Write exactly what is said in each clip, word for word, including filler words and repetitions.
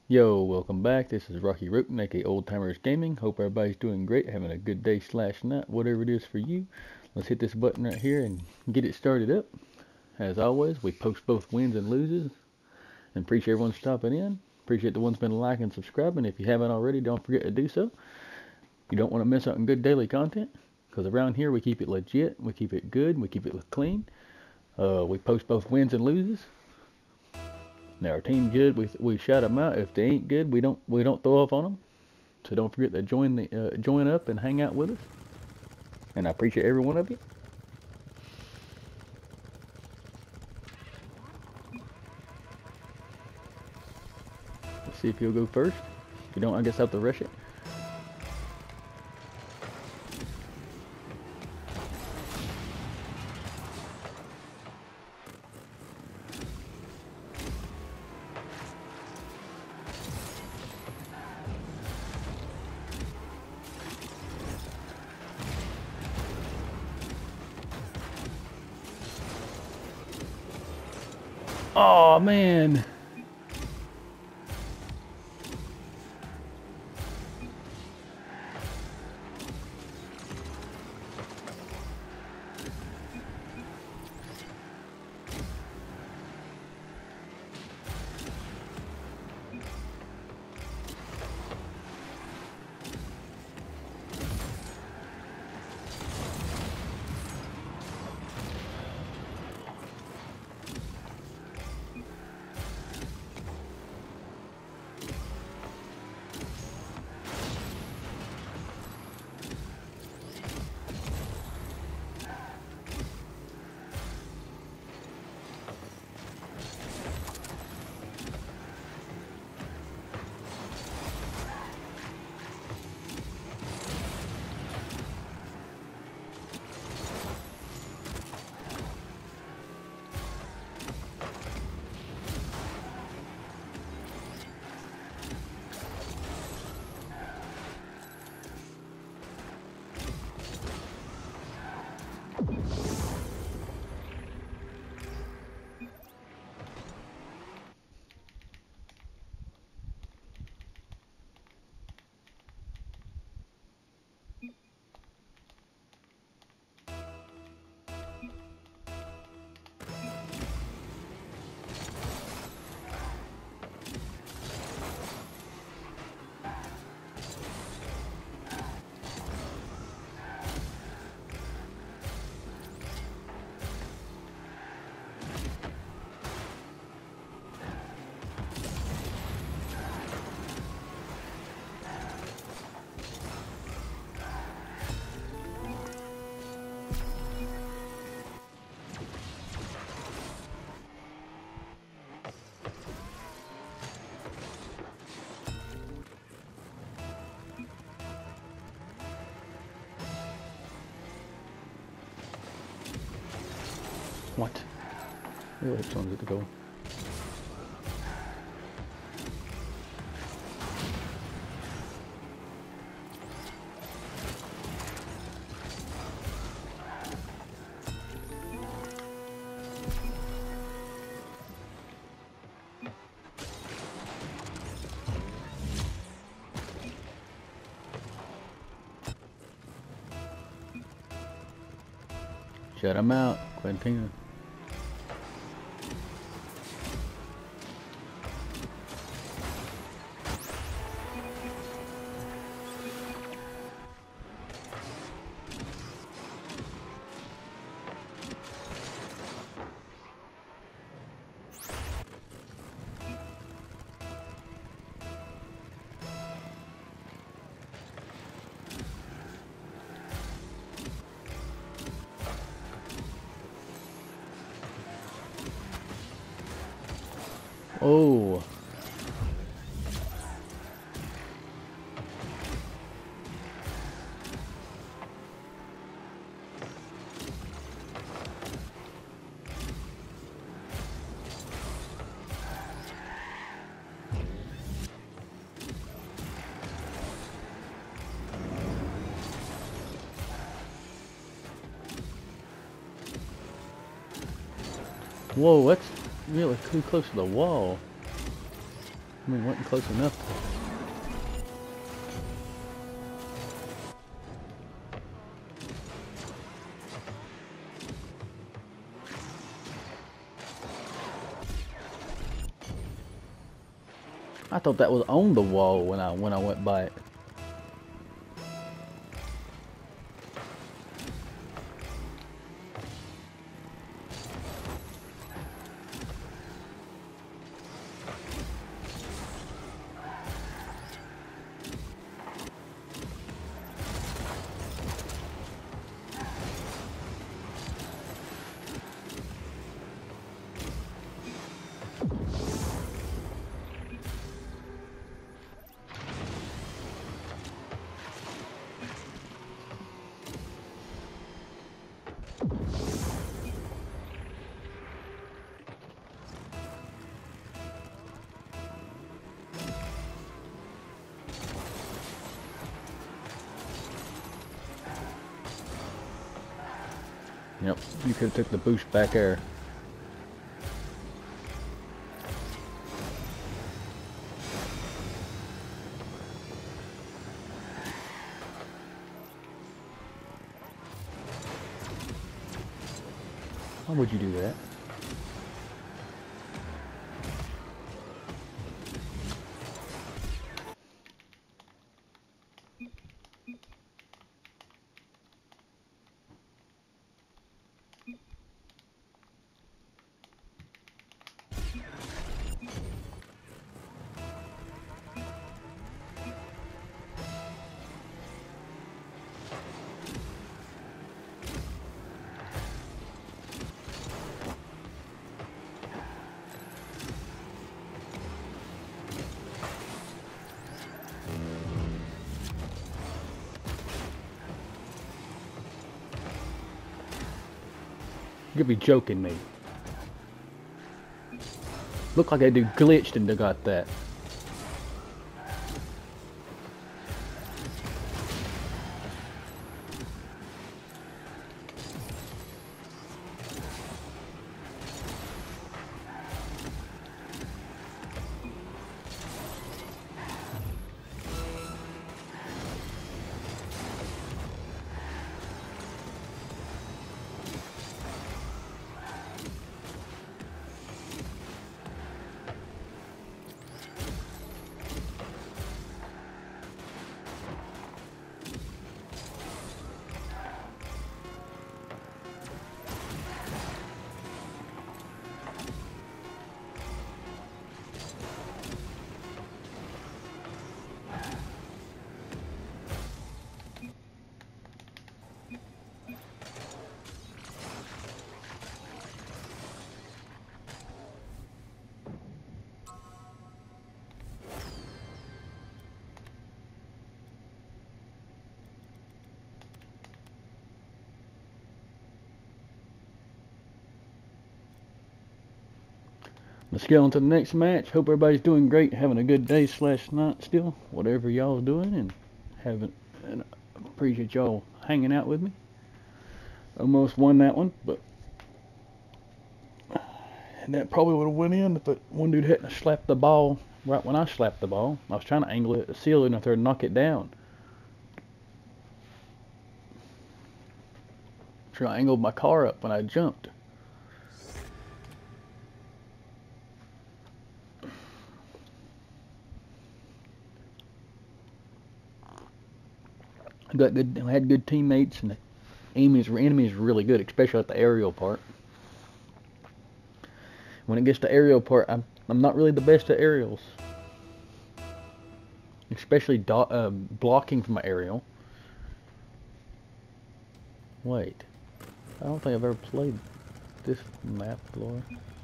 Yo, welcome back. This is Rocky Roten, aka Old Timers Gaming. Hope everybody's doing great, having a good day slash night, whatever it is for you. Let's hit this button right here and get it started up. As always, we post both wins and loses, and appreciate everyone stopping in. Appreciate the ones been liking and subscribing. If you haven't already, don't forget to do so. You don't want to miss out on good daily content, because around here we keep it legit, we keep it good, we keep it clean. Uh, we post both wins and loses. Now our team good, we we shout them out. If they ain't good, we don't we don't throw off on them. So don't forget to join the uh, join up and hang out with us. And I appreciate every one of you. Let's see if you'll go first. If you don't, I guess I'll have to rush it. Oh man. What? Oh, which one's it to go? Shut him out, Quintina. Oh. Whoa, that's really too close to the wall. I mean, wasn't close enough. I thought that was on the wall when I when I went by it. Yep, you could have took the boost back there. Why would you do that? You could be joking me. Look like I do glitched and they got that. Let's get on to the next match. Hope everybody's doing great, having a good day slash night still, whatever y'all doing, and having. And I appreciate y'all hanging out with me. Almost won that one, but and that probably would have went in if it, one dude hadn't slapped the ball right when I slapped the ball. I was trying to angle it at the ceiling if they'd knock it down. Sure, I angled my car up when I jumped. I got good. I had good teammates, and the enemies were enemies were really good, especially at the aerial part. When it gets to aerial part, I'm I'm not really the best at aerials, especially do, uh, blocking from an aerial. Wait, I don't think I've ever played this map, Laura.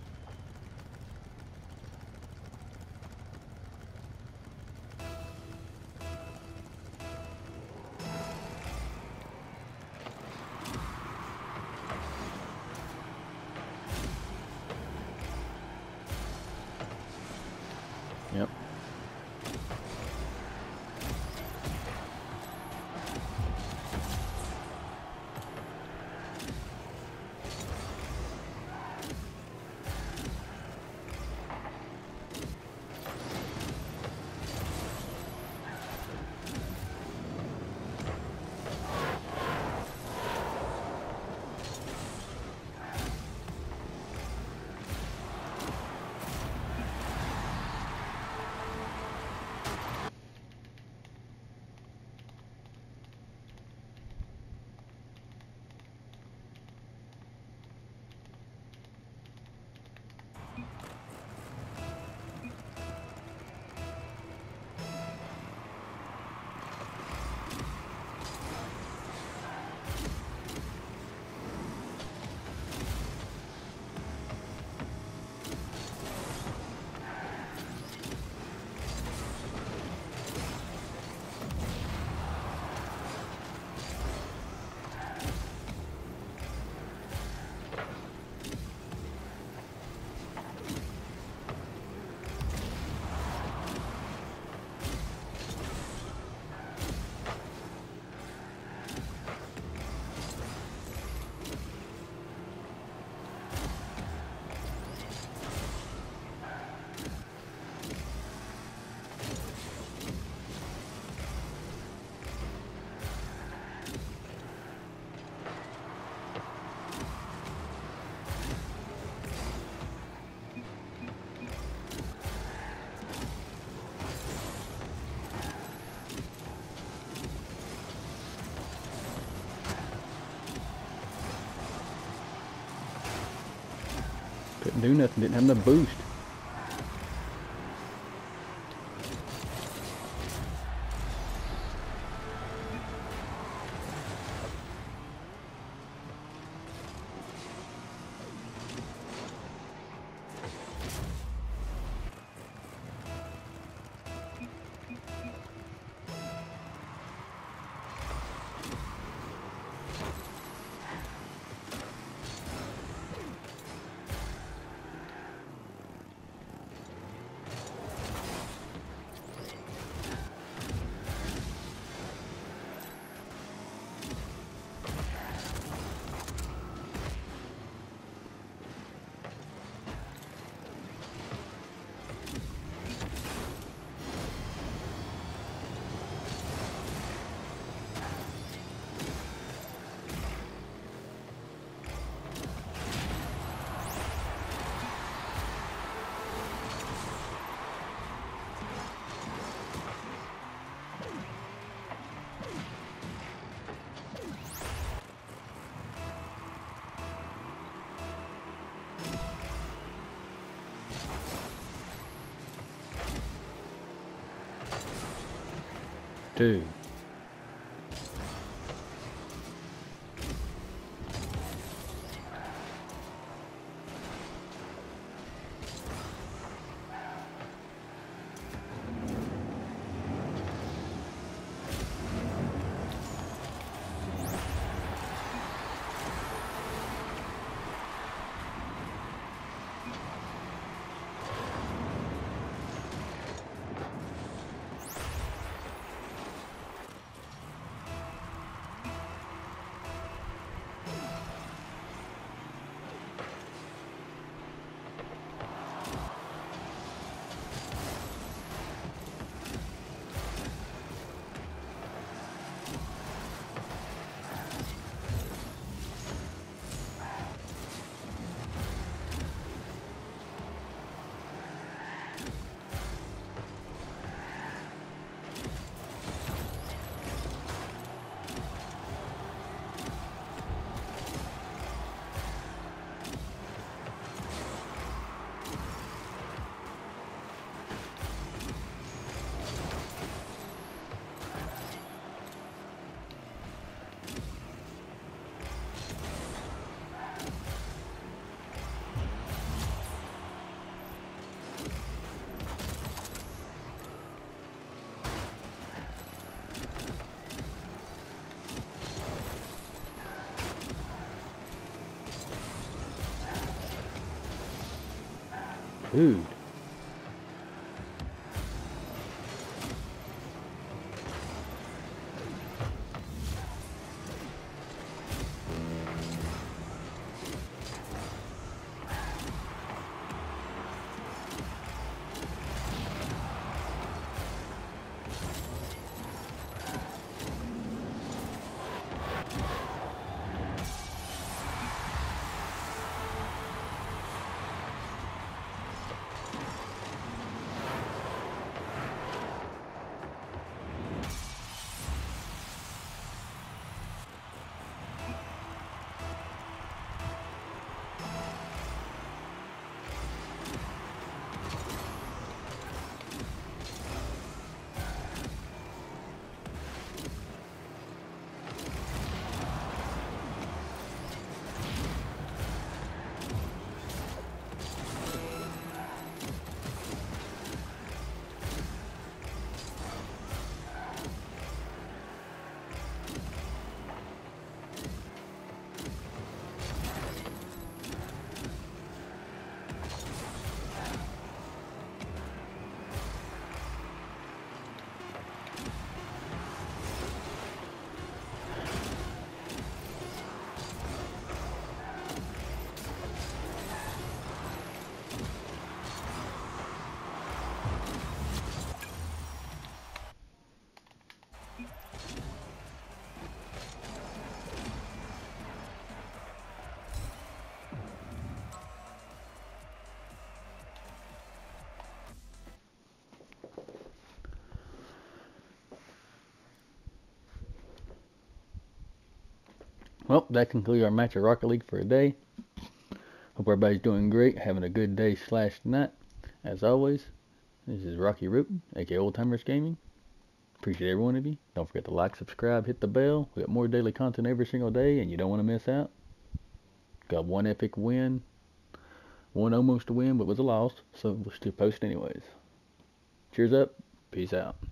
Yep. Couldn't do nothing, didn't have no boost. Dude. Dude. Well, that concludes our match of Rocket League for today. Hope Hope everybody's doing great, having a good day slash night. As always, this is Rocky Rootin, aka Old Timers Gaming. Appreciate every one of you. Don't forget to like, subscribe, hit the bell. We got more daily content every single day, and you don't want to miss out. Got one epic win, one almost a win, but was a loss, so we'll still post anyways. Cheers up, peace out.